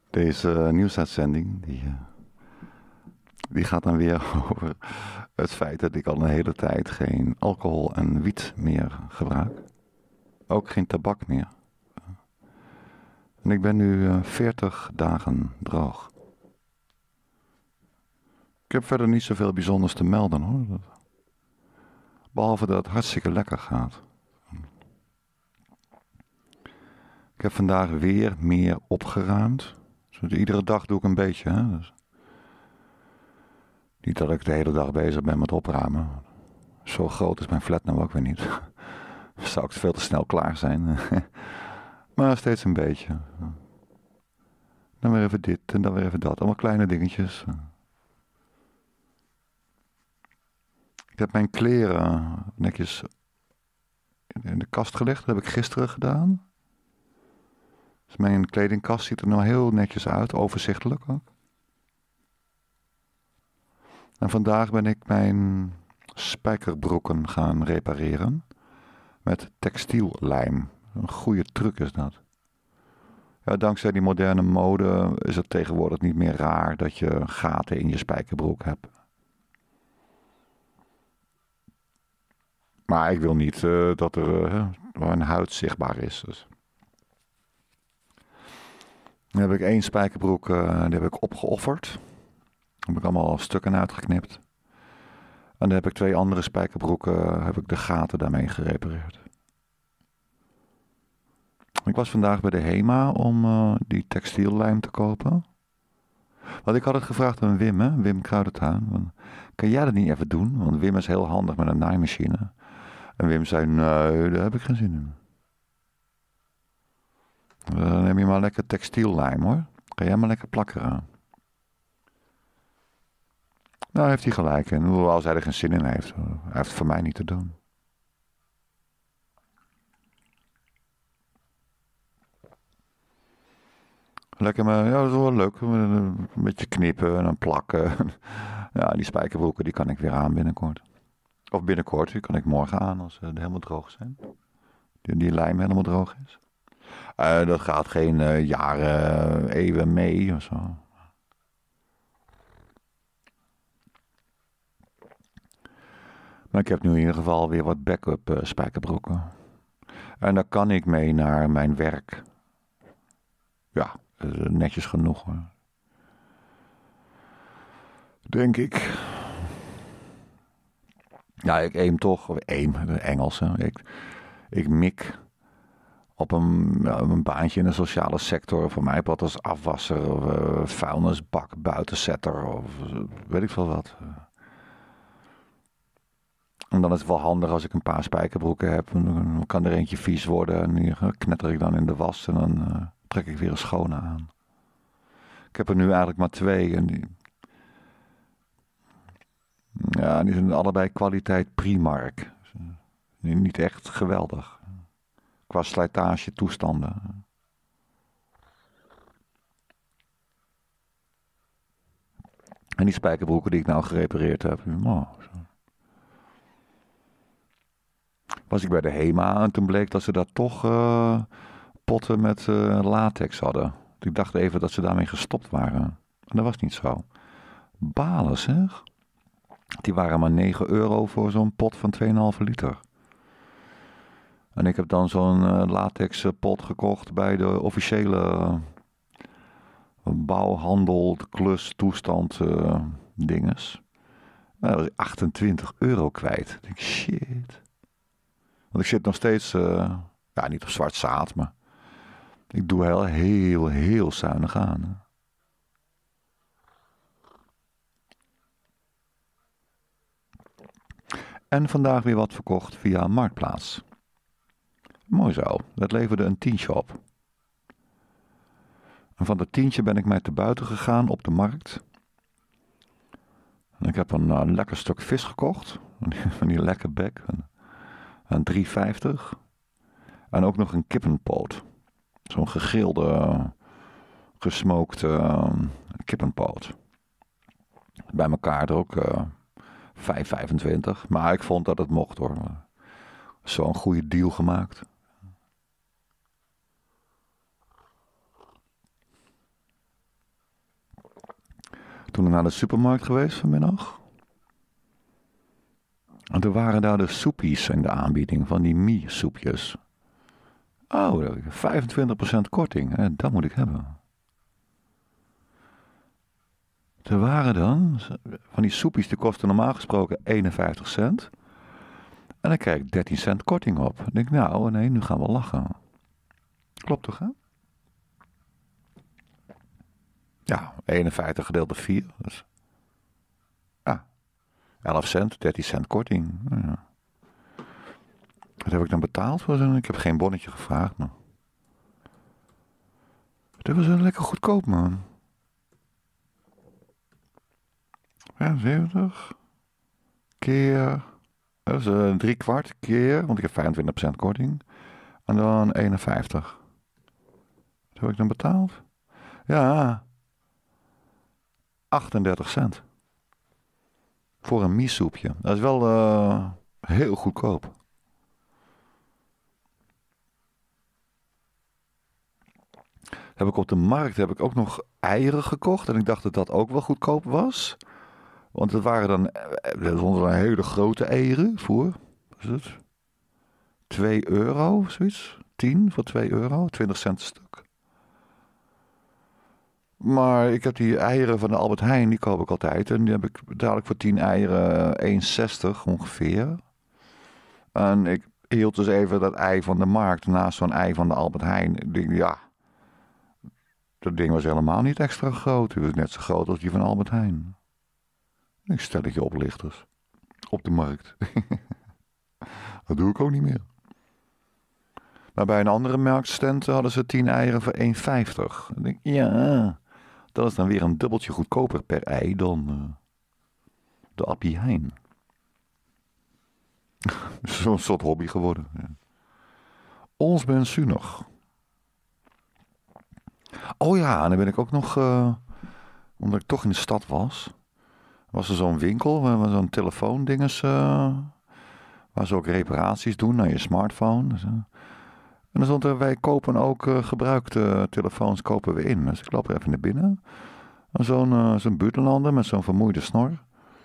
Deze nieuwsuitzending, die gaat dan weer over het feit dat ik al een hele tijd geen alcohol en wiet meer gebruik. Ook geen tabak meer. En ik ben nu 40 dagen droog. Ik heb verder niet zoveel bijzonders te melden hoor. Behalve dat het hartstikke lekker gaat. Ik heb vandaag weer meer opgeruimd. Dus iedere dag doe ik een beetje. Hè? Dus niet dat ik de hele dag bezig ben met opruimen. Zo groot is mijn flat nou ook weer niet. Dan zou ik veel te snel klaar zijn. Maar steeds een beetje. Dan weer even dit en dan weer even dat. Allemaal kleine dingetjes. Ik heb mijn kleren netjes in de kast gelegd. Dat heb ik gisteren gedaan. Dus mijn kledingkast ziet er nou heel netjes uit. Overzichtelijk ook. En vandaag ben ik mijn spijkerbroeken gaan repareren. Met textiellijm. Een goede truc is dat. Ja, dankzij die moderne mode is het tegenwoordig niet meer raar dat je gaten in je spijkerbroek hebt. Maar ik wil niet dat er een huid zichtbaar is. Dus. Dan heb ik één spijkerbroek, die heb ik opgeofferd. Daar heb ik allemaal stukken uitgeknipt. En dan heb ik twee andere spijkerbroeken, heb ik de gaten daarmee gerepareerd. Ik was vandaag bij de HEMA om die textiellijm te kopen. Want ik had het gevraagd aan Wim, hè? Wim Kruidentuin. Kan jij dat niet even doen? Want Wim is heel handig met een naaimachine. En Wim zei, nee, daar heb ik geen zin in. Dan neem je maar lekker textiellijm hoor. Kan jij maar lekker plakken aan. Nou, heeft hij gelijk in. Hoewel hij er geen zin in heeft. Hij heeft het voor mij niet te doen. Lekker, maar ja, dat is wel leuk. Een beetje knippen en dan plakken. Ja, die spijkerbroeken die kan ik weer aan binnenkort. Of binnenkort, die kan ik morgen aan als ze helemaal droog zijn. Die lijm helemaal droog is. Dat gaat geen jaren, eeuwen mee of zo. Maar ik heb nu in ieder geval weer wat backup spijkerbroeken. En daar kan ik mee naar mijn werk. Ja, netjes genoeg hoor. Denk ik. Ja, ik aim toch. Engels. Hè. Ik mik op een baantje in de sociale sector. Voor mij wat als afwasser of vuilnisbak, buitenzetter of weet ik veel wat. En dan is het wel handig als ik een paar spijkerbroeken heb. Dan kan er eentje vies worden en die knetter ik dan in de was en dan trek ik weer een schone aan. Ik heb er nu eigenlijk maar twee en die zijn allebei kwaliteit Primark. Niet echt geweldig. Qua slijtage toestanden. En die spijkerbroeken die ik nou gerepareerd heb. Was ik bij de HEMA en toen bleek dat ze daar toch potten met latex hadden. Ik dacht even dat ze daarmee gestopt waren. En dat was niet zo. Balen zeg. Die waren maar €9 voor zo'n pot van 2,5 liter. En ik heb dan zo'n latex pot gekocht bij de officiële bouwhandel, klus, toestand dinges. En dat was €28 kwijt. Ik denk, shit. Want ik zit nog steeds, niet op zwart zaad, maar ik doe heel zuinig aan. Hè. En vandaag weer wat verkocht via Marktplaats. Mooi zo, dat leverde een tientje op. En van dat tientje ben ik mij te buiten gegaan op de markt. En ik heb een lekker stuk vis gekocht. Van die lekker bek. Aan €3,50. En ook nog een kippenpoot. Zo'n gegrilde, gesmookte kippenpoot. Bij elkaar er ook €5,25. Maar ik vond dat het mocht hoor. Zo'n goede deal gemaakt. toen naar de supermarkt geweest vanmiddag. En toen waren daar de soepies in de aanbieding, van die mie-soepjes. Oh, 25% korting, dat moet ik hebben. Er waren dan, van die soepjes, die kosten normaal gesproken 51 cent. En dan krijg ik 13 cent korting op. Dan denk ik, nou, nee, nu gaan we lachen. Klopt toch, hè? Ja, 51 gedeeld door 4. Dus, ja, 11 cent, 13 cent korting. Ja. Wat heb ik dan betaald? Ik heb geen bonnetje gevraagd, maar... Dat was lekker goedkoop, man. Ja, 70 keer... Dat is 3/4 keer, want ik heb 25% korting. En dan 51. Wat heb ik dan betaald? Ja, 38 cent. Voor een miesoepje. Dat is wel heel goedkoop. Heb ik op de markt ook nog eieren gekocht. En ik dacht dat dat ook wel goedkoop was. Want het waren dan... Er stonden hele grote eieren voor. Wat is het? 2 euro, zoiets. 10 voor 2 euro. 20 cent een stuk. Maar ik heb die eieren van de Albert Heijn, die koop ik altijd. En die heb ik dadelijk voor 10 eieren 1,60 ongeveer. En ik hield dus even dat ei van de markt naast zo'n ei van de Albert Heijn. Ik denk, ja, dat ding was helemaal niet extra groot. Het was net zo groot als die van Albert Heijn. Ik stel het je oplichters. Op de markt. Dat doe ik ook niet meer. Maar bij een andere marktstand hadden ze 10 eieren voor 1,50. Ik denk, ja, dat is dan weer een dubbeltje goedkoper per ei dan de Appie Heijn. Zo'n soort hobby geworden. Ja. Ons ben zuinig. Oh ja, en dan ben ik ook nog, omdat ik toch in de stad was er zo'n winkel, waar zo'n telefoondinges, waar ze ook reparaties doen naar je smartphone. En dan stond er, wij kopen ook gebruikte telefoons kopen we in. Dus ik loop er even naar binnen. Zo'n buitenlander met zo'n vermoeide snor.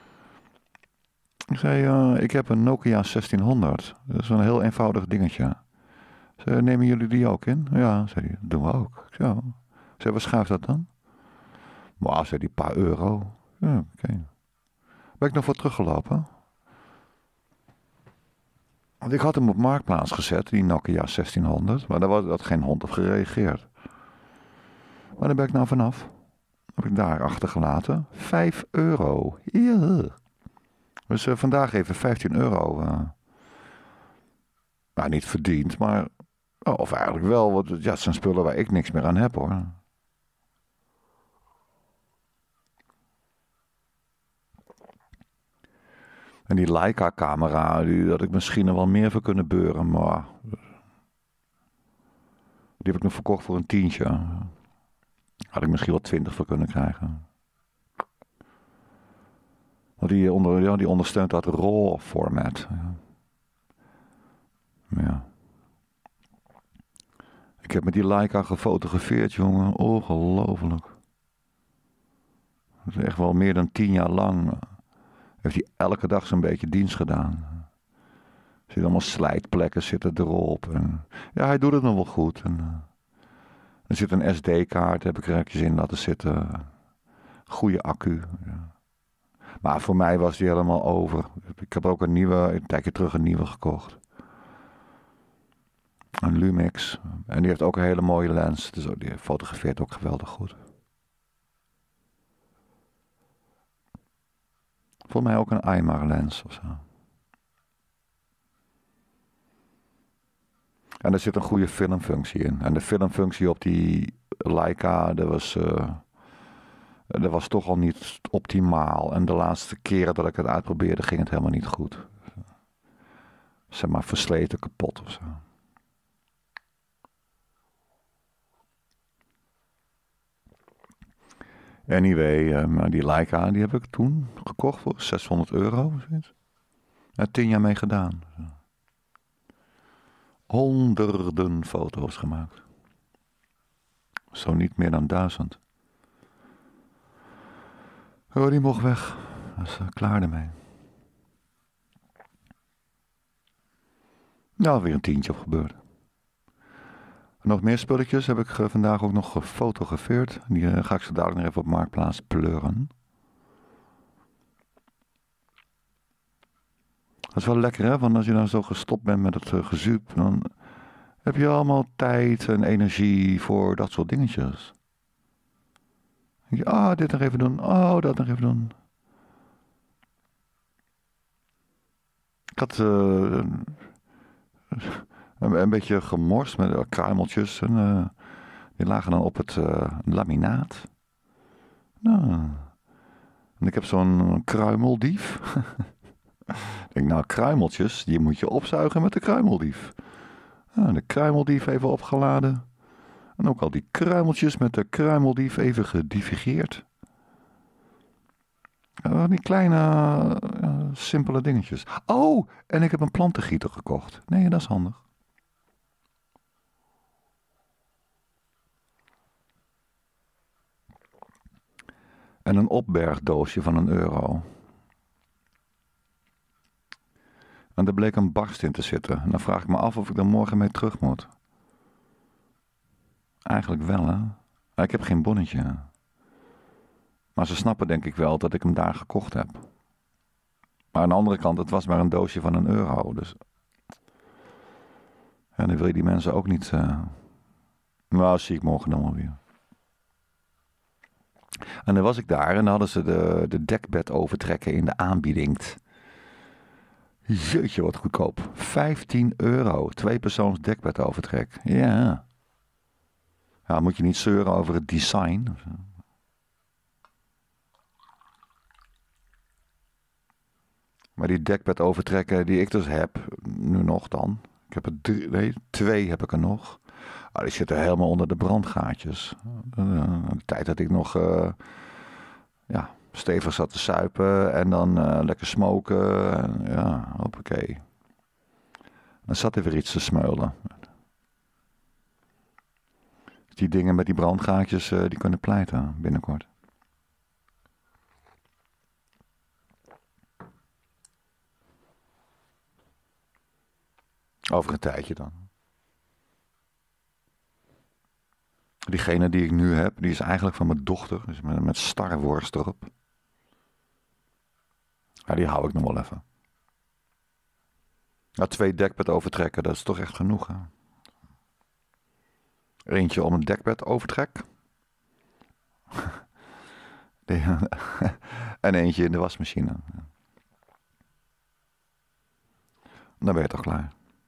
Ik zei, ik heb een Nokia 1600. Dat is een heel eenvoudig dingetje. Zei, nemen jullie die ook in? Ja, zei hij, dat doen we ook. Ik zei, zei, wat schuift dat dan? Maar, zei die paar euro. Ja, oké. Ben ik nog voor teruggelopen? Want ik had hem op Marktplaats gezet, die Nokia 1600. Maar daar had geen hond op gereageerd. Maar daar ben ik nou vanaf. Heb ik daar achtergelaten. 5 euro. Ja. Dus vandaag even 15 euro. Nou, niet verdiend, maar... of eigenlijk wel, want ja, het zijn spullen waar ik niks meer aan heb, hoor. En die Leica-camera, die had ik misschien er wel meer voor kunnen beuren, maar... Die heb ik nog verkocht voor een tientje. Had ik misschien wel 20 voor kunnen krijgen. Want die ondersteunt dat RAW-format. Ja. Ik heb met die Leica gefotografeerd, jongen. Ongelooflijk. Dat is echt wel meer dan 10 jaar lang. Heeft hij elke dag zo'n beetje dienst gedaan. Er zitten allemaal slijtplekken zitten erop. En, ja, hij doet het nog wel goed. En, er zit een SD-kaart, heb ik er eventjes in laten zitten. Goede accu. Ja. Maar voor mij was die helemaal over. Ik heb ook een tijdje terug een nieuwe gekocht. Een Lumix. En die heeft ook een hele mooie lens. Dus die fotografeert ook geweldig goed. Voor mij ook een Aymar lens of zo. En er zit een goede filmfunctie in. En de filmfunctie op die Leica, dat was toch al niet optimaal. En de laatste keren dat ik het uitprobeerde, ging het helemaal niet goed. Zeg maar versleten, kapot of zo. Anyway, maar die Leica, die heb ik toen gekocht voor 600 euro. Ja, 10 jaar mee gedaan. Honderden foto's gemaakt. Zo niet meer dan 1000. Oh, die mocht weg. Dat is klaar ermee. Nou, weer een tientje opgebeurd. Nog meer spulletjes heb ik vandaag ook nog gefotografeerd. Die ga ik zo dadelijk nog even op Marktplaats pleuren. Dat is wel lekker, hè? Want als je dan zo gestopt bent met het gezuip, dan heb je allemaal tijd en energie voor dat soort dingetjes. Dan denk je, dit nog even doen. Oh, dat nog even doen. Ik had een beetje gemorst met kruimeltjes. En, die lagen dan op het laminaat. Nou, en ik heb zo'n kruimeldief. Ik denk, nou, kruimeltjes, die moet je opzuigen met de kruimeldief. De kruimeldief even opgeladen. En ook al die kruimeltjes met de kruimeldief even gedivigeerd. Die kleine, simpele dingetjes. Oh, en ik heb een plantengieter gekocht. Nee, dat is handig. En een opbergdoosje van €1. En er bleek een barst in te zitten. En dan vraag ik me af of ik er morgen mee terug moet. Eigenlijk wel, hè. Maar ik heb geen bonnetje. Maar ze snappen denk ik wel dat ik hem daar gekocht heb. Maar aan de andere kant, het was maar een doosje van €1. Dus. En dan wil je die mensen ook niet. Nou, zie ik morgen dan wel weer. En dan was ik daar en dan hadden ze de dekbed overtrekken in de aanbieding. Jeetje, wat goedkoop. €15. 2-persoons dekbed overtrek. Ja. Ja, moet je niet zeuren over het design. Maar die dekbed overtrekken die ik dus heb, nu nog dan. Ik heb er 2 heb ik er nog. Die zitten helemaal onder de brandgaatjes. De tijd dat ik nog stevig zat te suipen en dan lekker smoken. En, ja, hoppakee. Dan zat er weer iets te smeulen. Die dingen met die brandgaatjes, die kunnen pleiten binnenkort. Over een tijdje dan. Diegene die ik nu heb, die is eigenlijk van mijn dochter. Dus met Star Wars erop. Ja, die hou ik nog wel even. Ja, 2 dekbed overtrekken, dat is toch echt genoeg, hè? Eentje om een dekbed overtrek. En eentje in de wasmachine. Dan ben je toch klaar.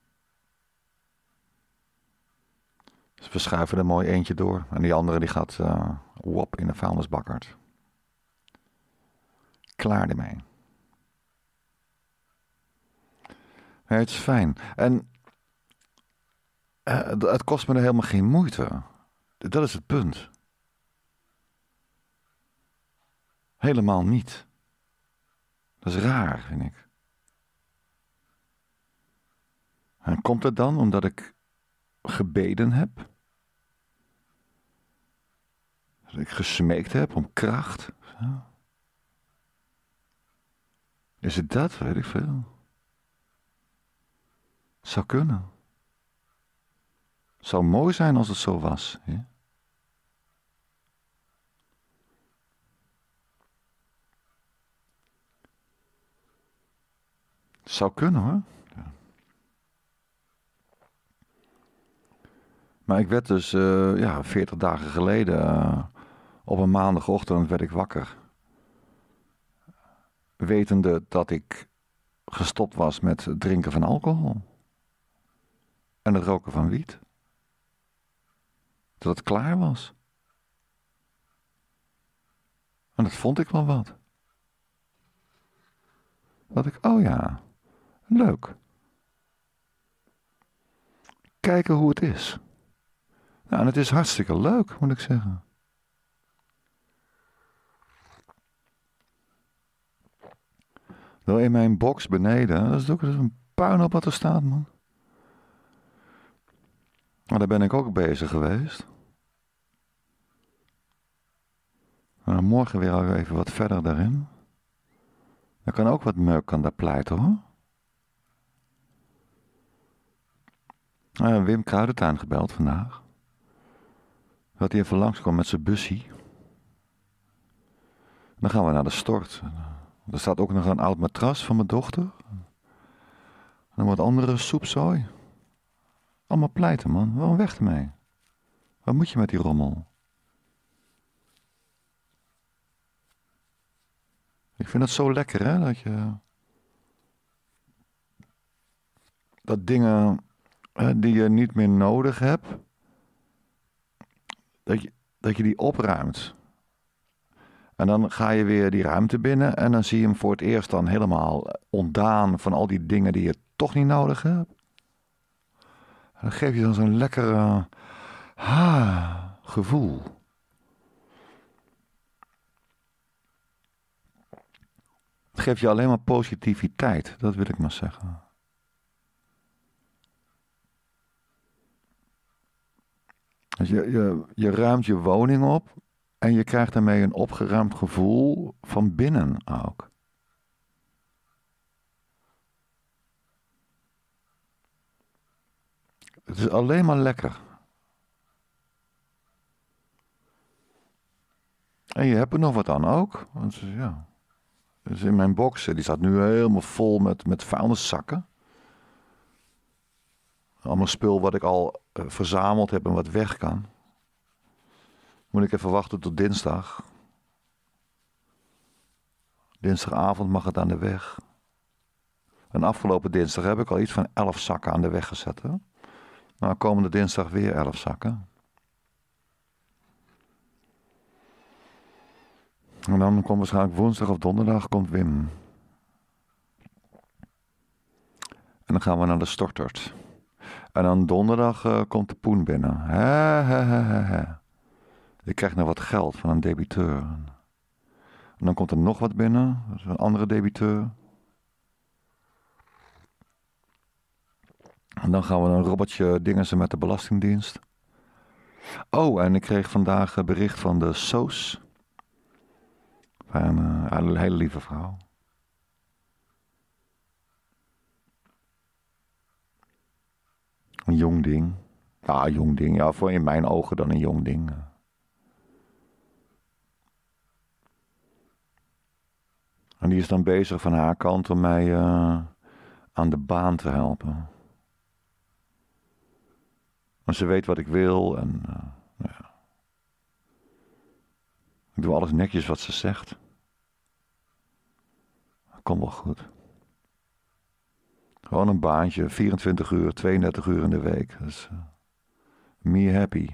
Dus we schuiven er mooi eentje door. En die andere die gaat wop in de vuilnisbakkerd. Klaar ermee. Ja, het is fijn. En het kost me er helemaal geen moeite. Dat is het punt. Helemaal niet. Dat is raar, vind ik. En komt het dan omdat ik gebeden heb? Dat ik gesmeekt heb om kracht? Zo. Is het dat? Weet ik veel. Het zou kunnen. Het zou mooi zijn als het zo was. Hè? Het zou kunnen hoor. Ja. Maar ik werd dus 40 dagen geleden op een maandagochtend werd ik wakker. Wetende dat ik gestopt was met het drinken van alcohol. En het roken van wiet. Dat het klaar was. En dat vond ik wel wat. Dat ik, oh ja, leuk. Kijken hoe het is. Nou, en het is hartstikke leuk, moet ik zeggen. Nou, in mijn box beneden, dat is ook een puin op wat er staat, man. Maar daar ben ik ook bezig geweest. Morgen weer even wat verder daarin. Er kan ook wat meuk aan daar pleiten hoor. Wim Kruidentuin gebeld vandaag. Dat hij even langskomt met zijn bussie. Dan gaan we naar de stort. Er staat ook nog een oud matras van mijn dochter. En wat andere soepzooi. Allemaal pleiten man, waarom weg ermee? Wat moet je met die rommel? Ik vind het zo lekker hè, dat dingen die je niet meer nodig hebt, dat je die opruimt. En dan ga je weer die ruimte binnen en dan zie je hem voor het eerst dan helemaal ontdaan van al die dingen die je toch niet nodig hebt. En dan geef je dan zo'n lekker gevoel. Het geeft je alleen maar positiviteit, dat wil ik maar zeggen. Dus je ruimt je woning op en je krijgt daarmee een opgeruimd gevoel van binnen ook. Het is alleen maar lekker. En je hebt er nog wat aan ook. Want ja. Dus in mijn box, die staat nu helemaal vol met vuilniszakken. Allemaal spul wat ik al verzameld heb en wat weg kan. Moet ik even wachten tot dinsdag. Dinsdagavond mag het aan de weg. En afgelopen dinsdag heb ik al iets van 11 zakken aan de weg gezet. Hè? Nou, komende dinsdag weer 11 zakken. En dan komt waarschijnlijk woensdag of donderdag komt Wim. En dan gaan we naar de stortert. En dan donderdag komt de poen binnen. Ik krijg nog wat geld van een debiteur. En dan komt er nog wat binnen. Dat is een andere debiteur. En dan gaan we een robotje dingen met de Belastingdienst. Oh, en ik kreeg vandaag bericht van de SOS. Van een hele lieve vrouw. Een jong ding. Ja, jong ding. Ja, voor in mijn ogen dan een jong ding. En die is dan bezig van haar kant om mij aan de baan te helpen. Want ze weet wat ik wil en ja. Ik doe alles netjes wat ze zegt. Dat komt wel goed. Gewoon een baantje, 24 uur, 32 uur in de week. Dus me happy.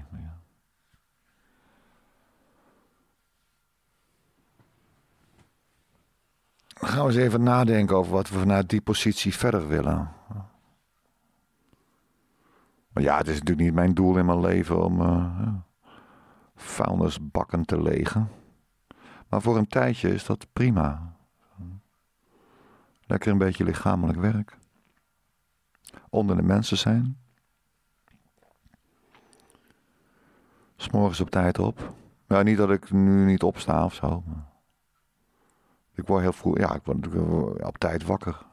Dan gaan we eens even nadenken over wat we vanuit die positie verder willen. Maar ja, het is natuurlijk niet mijn doel in mijn leven om vuilnisbakken te legen. Maar voor een tijdje is dat prima. Lekker een beetje lichamelijk werk. Onder de mensen zijn. 'S morgens op tijd op. Ja, niet dat ik nu niet opsta of zo. Maar ik word heel vroeg, ja, ik word op tijd wakker.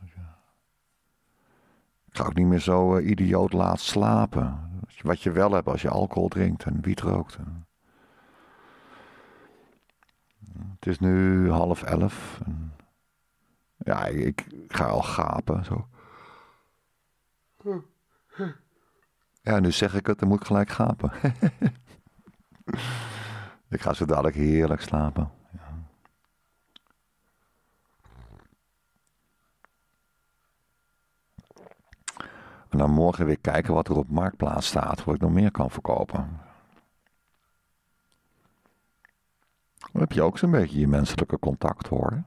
Ik ga ook niet meer zo idioot laat slapen. Wat je wel hebt als je alcohol drinkt en wiet rookt. Het is nu 10:30. En ja, ik ga al gapen. Zo. Ja, nu zeg ik het, dan moet ik gelijk gapen. Ik ga zo dadelijk heerlijk slapen. Ja. En dan morgen weer kijken wat er op Marktplaats staat, wat ik nog meer kan verkopen. Dan heb je ook zo'n beetje je menselijke contact, hoor.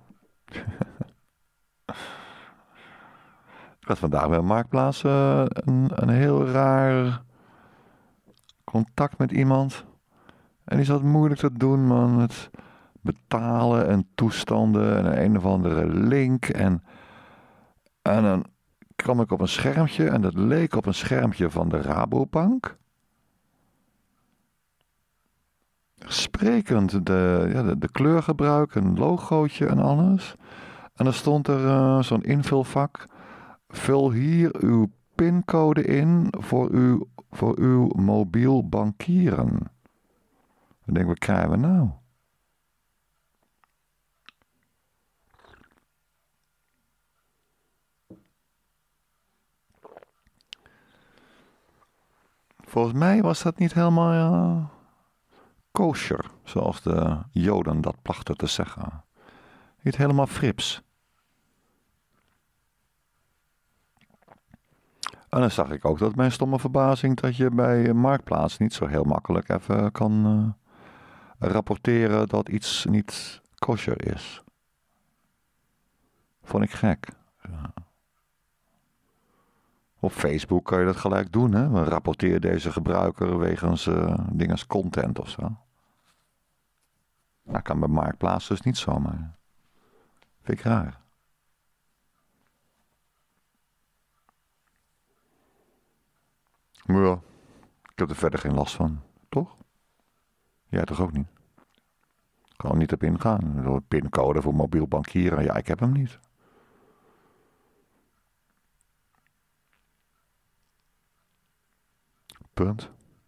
Ik had vandaag bij Marktplaats een heel raar contact met iemand. En die zat moeilijk te doen, man. Met betalen en toestanden en een of andere link. En dan kwam ik op een schermpje en dat leek op een schermpje van de Rabobank. sprekend. De kleurgebruik, een logootje en alles. En er stond er zo'n invulvak. Vul hier uw pincode in voor uw mobiel bankieren. Ik denk, wat krijgen we nou? Volgens mij was dat niet helemaal kosher, zoals de Joden dat plachten te zeggen. Niet helemaal frips. En dan zag ik ook tot mijn stomme verbazing dat je bij Marktplaats niet zo heel makkelijk even kan rapporteren dat iets niet kosher is. Vond ik gek. Ja. Op Facebook kan je dat gelijk doen, hè? Rapporteer deze gebruiker wegens dinges content of zo. Dat kan bij Marktplaats dus niet zomaar. Vind ik raar. Maar ja, ik heb er verder geen last van, toch? Jij toch ook niet? Gewoon niet op ingaan. Pincode voor mobiel bankieren, ja, ik heb hem niet. Punt.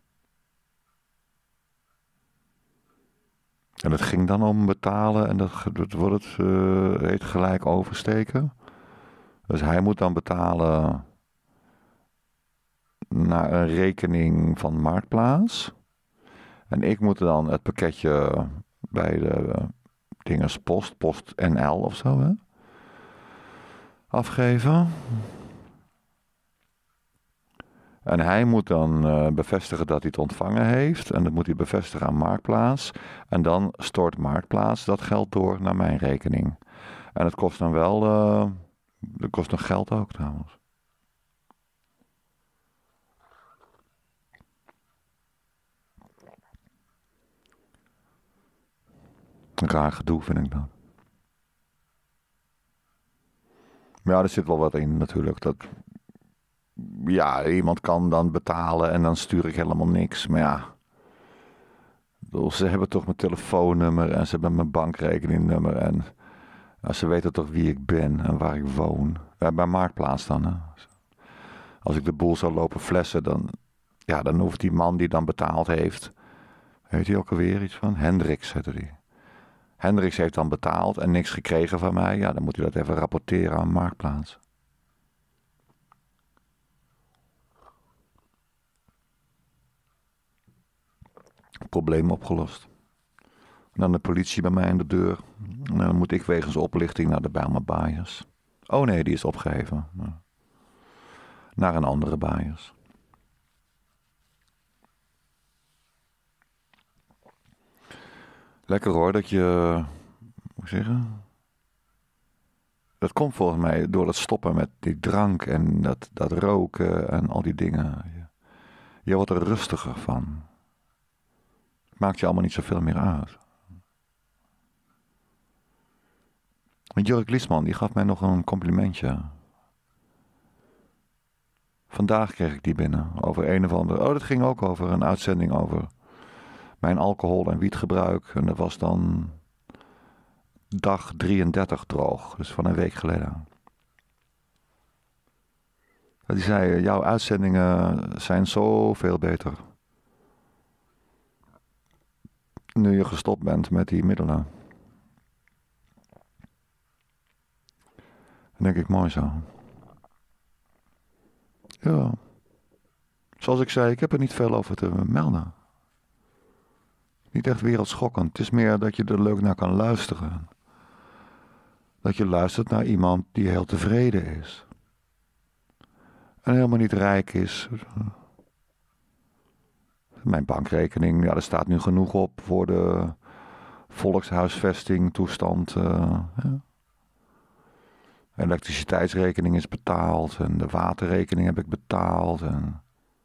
En het ging dan om betalen en dat wordt het heet gelijk oversteken. Dus hij moet dan betalen naar een rekening van Marktplaats. En ik moet dan het pakketje bij de dinges post NL of zo, hè, afgeven. En hij moet dan bevestigen dat hij het ontvangen heeft. En dat moet hij bevestigen aan Marktplaats. En dan stort Marktplaats dat geld door naar mijn rekening. En het kost dan wel... dat kost nog geld ook trouwens. Een raar gedoe vind ik dat. Maar ja, er zit wel wat in natuurlijk. Dat... Ja, iemand kan dan betalen en dan stuur ik helemaal niks. Maar ja, ze hebben toch mijn telefoonnummer en ze hebben mijn bankrekeningnummer. En ja, ze weten toch wie ik ben en waar ik woon. Bij Marktplaats dan. Hè. Als ik de boel zou lopen flessen, dan hoeft die man die dan betaald heeft... Weet hij ook alweer iets van? Hendricks heette hij. Hendricks heeft dan betaald en niks gekregen van mij. Ja, dan moet hij dat even rapporteren aan Marktplaats. Probleem opgelost. Dan de politie bij mij aan de deur. En dan moet ik wegens oplichting naar de Bijlmer Baaiers. Oh nee, die is opgeheven. Naar een andere Baaiers. Lekker hoor, dat je... Hoe moet ik zeggen? Dat komt volgens mij door het stoppen met die drank en dat roken en al die dingen. Je wordt er rustiger van. Het maakt je allemaal niet zoveel meer uit. Jurk Liesman, die gaf mij nog een complimentje. Vandaag kreeg ik die binnen. Over een of andere... Oh, dat ging ook over een uitzending over mijn alcohol- en wietgebruik. En dat was dan dag 33 droog. Dus van een week geleden. Die zei, jouw uitzendingen zijn zoveel beter. Nu je gestopt bent met die middelen. Dan denk ik, mooi zo. Ja. Zoals ik zei, ik heb er niet veel over te melden. Niet echt wereldschokkend. Het is meer dat je er leuk naar kan luisteren. Dat je luistert naar iemand die heel tevreden is. En helemaal niet rijk is. Mijn bankrekening, ja, er staat nu genoeg op voor de volkshuisvesting toestand. Ja. Elektriciteitsrekening is betaald en de waterrekening heb ik betaald. En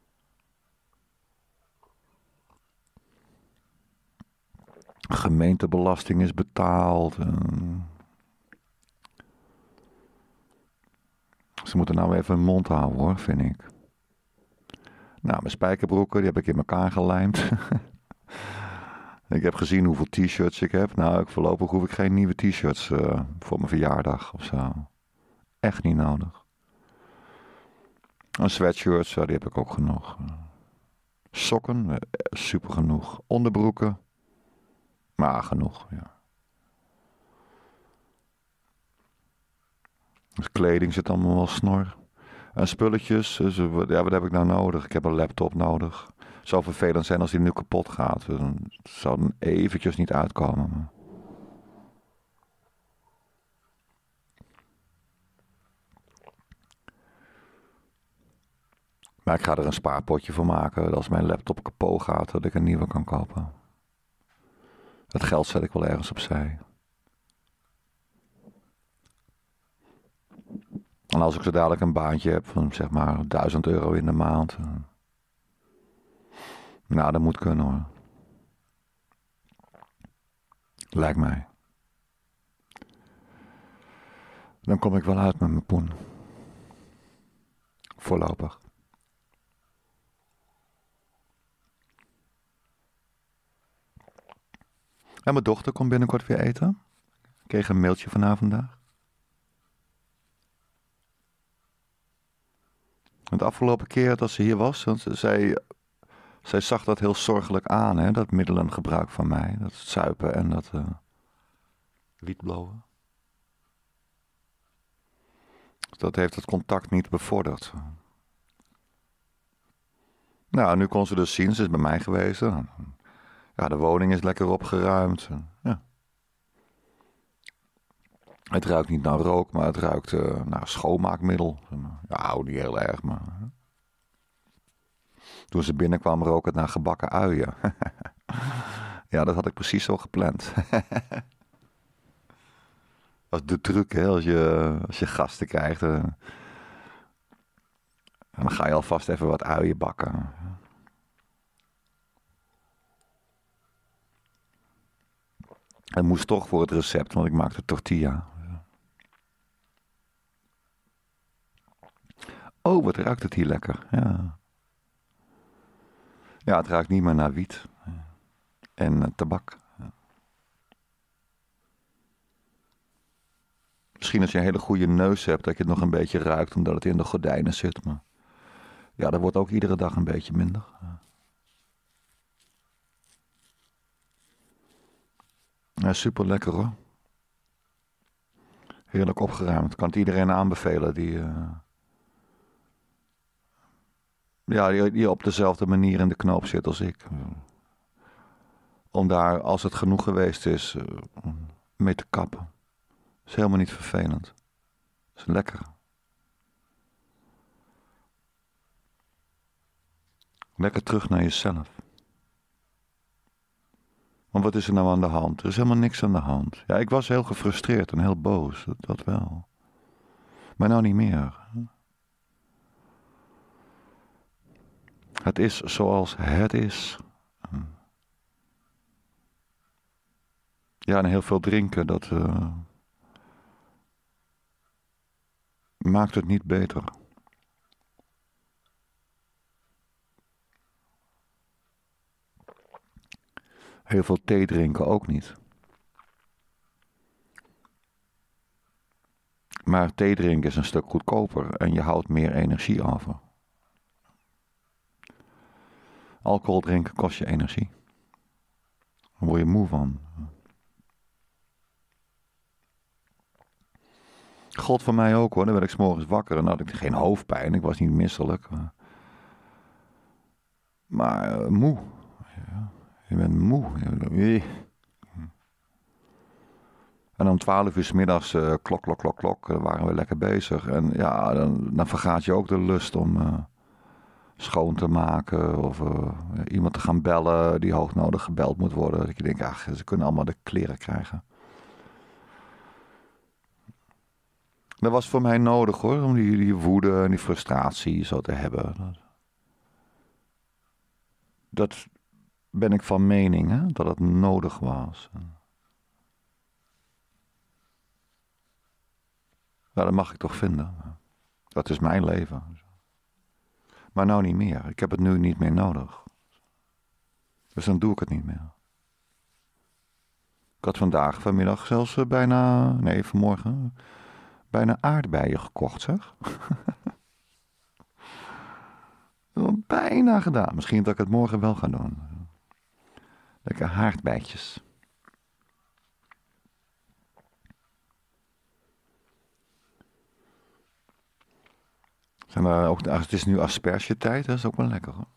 gemeentebelasting is betaald. En ze moeten nou even hun mond houden hoor, vind ik. Nou, mijn spijkerbroeken, die heb ik in elkaar gelijmd. Ik heb gezien hoeveel t-shirts ik heb. Nou, voorlopig hoef ik geen nieuwe t-shirts voor mijn verjaardag of zo. Echt niet nodig. Een sweatshirt, die heb ik ook genoeg. Sokken, super genoeg. Onderbroeken, maar genoeg, ja. Dus kleding zit allemaal wel snor. En spulletjes, dus, ja, wat heb ik nou nodig? Ik heb een laptop nodig. Het zou vervelend zijn als die nu kapot gaat. Dan zou dan eventjes niet uitkomen. Maar ik ga er een spaarpotje voor maken. Dat als mijn laptop kapot gaat, dat ik een nieuwe kan kopen. Dat geld zet ik wel ergens opzij. En als ik zo dadelijk een baantje heb van zeg maar €1000 in de maand. Nou, dat moet kunnen hoor. Lijkt mij. Dan kom ik wel uit met mijn poen. Voorlopig. En mijn dochter komt binnenkort weer eten. Ik kreeg een mailtje vandaag. De afgelopen keer dat ze hier was, want zij zag dat heel zorgelijk aan, hè, dat middelengebruik van mij. Dat zuipen en dat wietblowen. Dat heeft het contact niet bevorderd. Nou, nu kon ze dus zien, ze is bij mij geweest. Ja, de woning is lekker opgeruimd. Ja. Het ruikt niet naar rook, maar het ruikt naar schoonmaakmiddel. Ja, niet heel erg, maar... Toen ze binnenkwam rook het naar gebakken uien. Ja, dat had ik precies zo gepland. Dat is de truc, hè, als je gasten krijgt. En dan ga je alvast even wat uien bakken. Het moest toch voor het recept, want ik maakte tortilla. Oh, wat ruikt het hier lekker. Ja. Ja, het ruikt niet meer naar wiet. En tabak. Misschien als je een hele goede neus hebt, dat je het nog een beetje ruikt, omdat het in de gordijnen zit. Maar ja, dat wordt ook iedere dag een beetje minder. Ja, super lekker hoor. Heerlijk opgeruimd. Kan het iedereen aanbevelen die op dezelfde manier in de knoop zit als ik. Om daar, als het genoeg geweest is, mee te kappen. Is helemaal niet vervelend. Is lekker. Lekker terug naar jezelf. Want wat is er nou aan de hand? Er is helemaal niks aan de hand. Ja, ik was heel gefrustreerd en heel boos. Dat wel. Maar nou niet meer. Het is zoals het is. Ja, en heel veel drinken, dat maakt het niet beter. Heel veel thee drinken ook niet. Maar thee drinken is een stuk goedkoper en je houdt meer energie over. Alcohol drinken kost je energie. Daar word je moe van. God van mij ook hoor, dan werd ik 's morgens wakker en had ik geen hoofdpijn, ik was niet misselijk. Maar moe. Ja, je bent moe. En om 12 uur 's middags, klok, waren we lekker bezig. En ja, dan vergaat je ook de lust om schoon te maken of iemand te gaan bellen die hoognodig gebeld moet worden. Dat je denkt, ach, ze kunnen allemaal de kleren krijgen. Dat was voor mij nodig hoor, om die woede en die frustratie zo te hebben. Dat ben ik van mening, hè, dat het nodig was. Ja, dat mag ik toch vinden. Dat is mijn leven. Maar nou niet meer. Ik heb het nu niet meer nodig. Dus dan doe ik het niet meer. Ik had vanmiddag zelfs vanmorgen, bijna aardbeien gekocht, zeg. Bijna gedaan. Misschien dat ik het morgen wel ga doen. Lekker haardbeidjes. Het is nu aspergetijd, dat is ook wel lekker, hoor.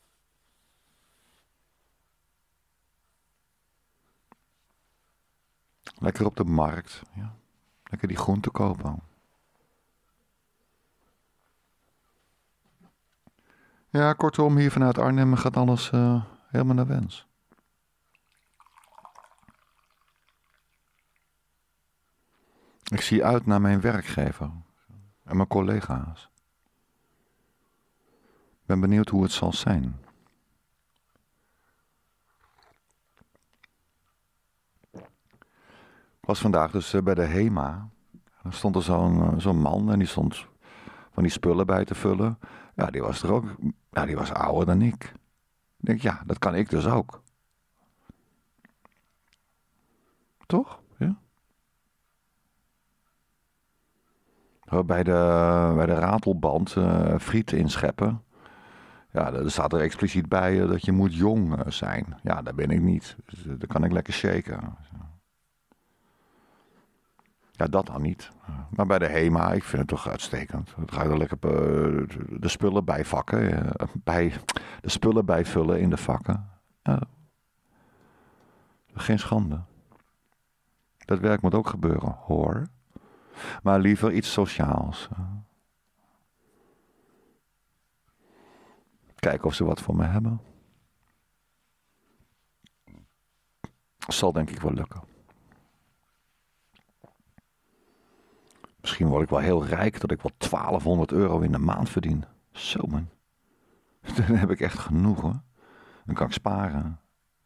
Lekker op de markt. Ja. Lekker die groenten kopen. Ja, kortom, hier vanuit Arnhem gaat alles helemaal naar wens. Ik zie uit naar mijn werkgever en mijn collega's. Ik ben benieuwd hoe het zal zijn. Ik was vandaag dus bij de HEMA. Er stond er zo'n man en die stond van die spullen bij te vullen. Ja, die was er ook. Ja, die was ouder dan ik. Ik denk, ja, dat kan ik dus ook. Toch? Ja. Bij de ratelband friet inscheppen. Ja, daar staat er expliciet bij dat je moet jong zijn. Ja, dat ben ik niet. Dus, dan kan ik lekker shaken. Ja, dat dan niet. Maar bij de HEMA, ik vind het toch uitstekend. Dan ga je er lekker de spullen bijvakken. De spullen bijvullen in de vakken. Ja, geen schande. Dat werk moet ook gebeuren, hoor. Maar liever iets sociaals. Kijken of ze wat voor me hebben. Zal denk ik wel lukken. Misschien word ik wel heel rijk dat ik wel 1200 euro in de maand verdien. Zo man. Dan heb ik echt genoeg hoor. Dan kan ik sparen.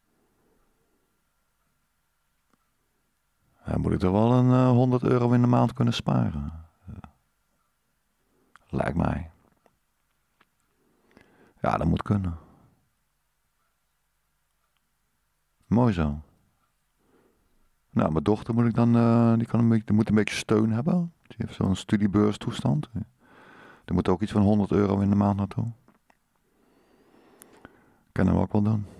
Dan moet ik er wel een 100 euro in de maand kunnen sparen. Lijkt mij. Ja, dat moet kunnen. Mooi zo. Nou, mijn dochter moet ik dan, die moet een beetje steun hebben. Die heeft zo'n studiebeurstoestand. Er moet ook iets van 100 euro in de maand naartoe. Kunnen we ook wel doen.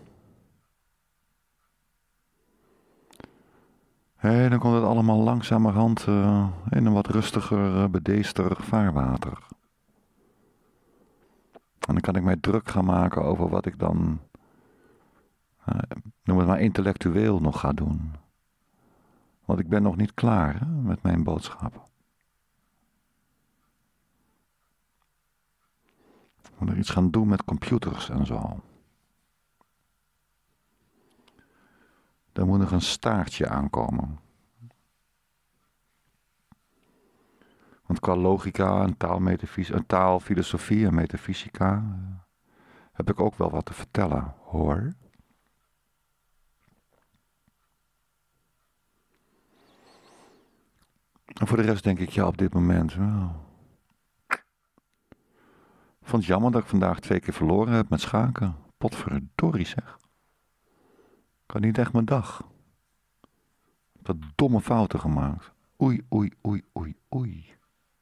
Dan komt het allemaal langzamerhand in een wat rustiger, bedeesder vaarwater. En dan kan ik mij druk gaan maken over wat ik dan, noem het maar intellectueel nog ga doen. Want ik ben nog niet klaar met mijn boodschap. Ik moet er iets gaan doen met computers en zo. Daar moet nog een staartje aankomen. Want qua logica en taalfilosofie en metafysica heb ik ook wel wat te vertellen, hoor. En voor de rest denk ik, ja, op dit moment wel. Ik vond het jammer dat ik vandaag 2 keer verloren heb met schaken. Potverdorie zeg. Ik had niet echt mijn dag. Ik heb dat domme fouten gemaakt. Oei, oei, oei, oei, oei.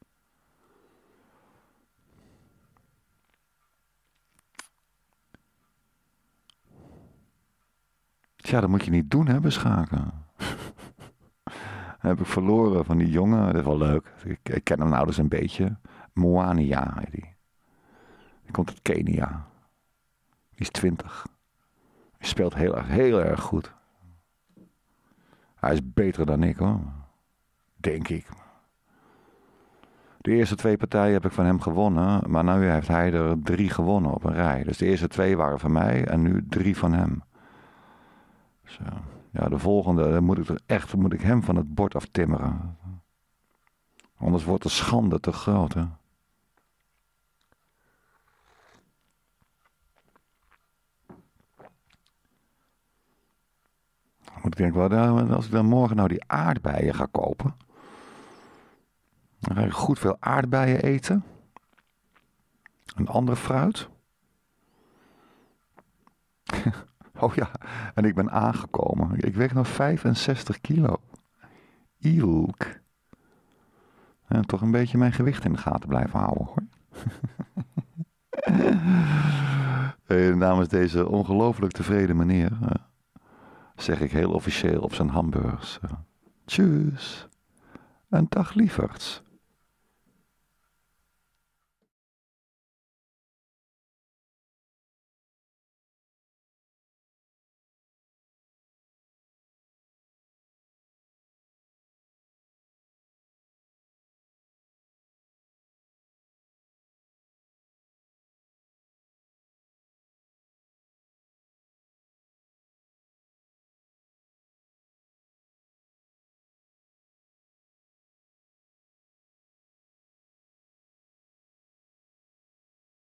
Tja, dat moet je niet doen, hè, beschaken. Heb ik verloren van die jongen. Dat is wel leuk. Ik ken hem nou dus een beetje. Moania heet die. Die komt uit Kenia. Die is 20. Hij speelt heel erg goed. Hij is beter dan ik hoor. Denk ik. De eerste 2 partijen heb ik van hem gewonnen. Maar nu heeft hij er 3 gewonnen op een rij. Dus de eerste 2 waren van mij en nu 3 van hem. Zo. Ja, de volgende, dan moet ik hem van het bord aftimmeren. Anders wordt de schande te groot, hè. Ik denk wel, als ik dan morgen nou die aardbeien ga kopen, dan ga ik goed veel aardbeien eten. Een ander fruit. Oh ja, en ik ben aangekomen. Ik weeg nog 65 kilo. Ilk. En toch een beetje mijn gewicht in de gaten blijven houden, hoor. Namens deze ongelooflijk tevreden meneer zeg ik heel officieel op zijn hamburgers. Tjus. En dag lieverds.